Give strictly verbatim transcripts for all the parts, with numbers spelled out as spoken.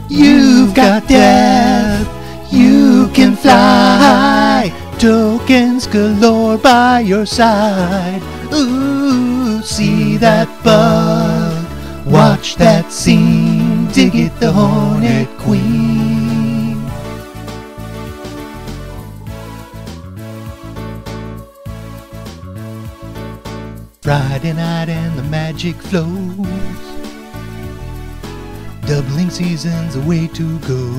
You've got death, you can fly, tokens galore by your side. Ooh, see that bug, watch that scene, dig it, the Hornet Queen. Friday night and the magic flows, doubling seasons a way to go.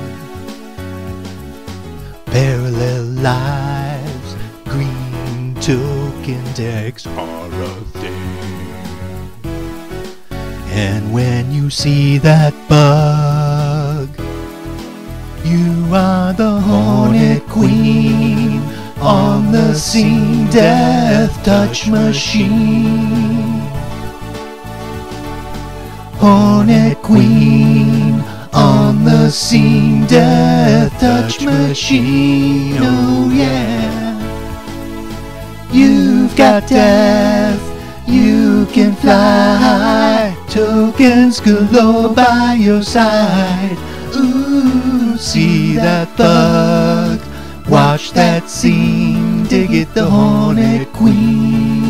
Parallel lives, green token decks are a thing. And when you see that bug, you are the Hornet Queen on the scene, death touch machine. Hornet Queen on the scene, death touch machine. Oh yeah. You've got death, you can fly, tokens galore by your side. Ooh, see that bug, watch that scene, dig it, the Hornet Queen.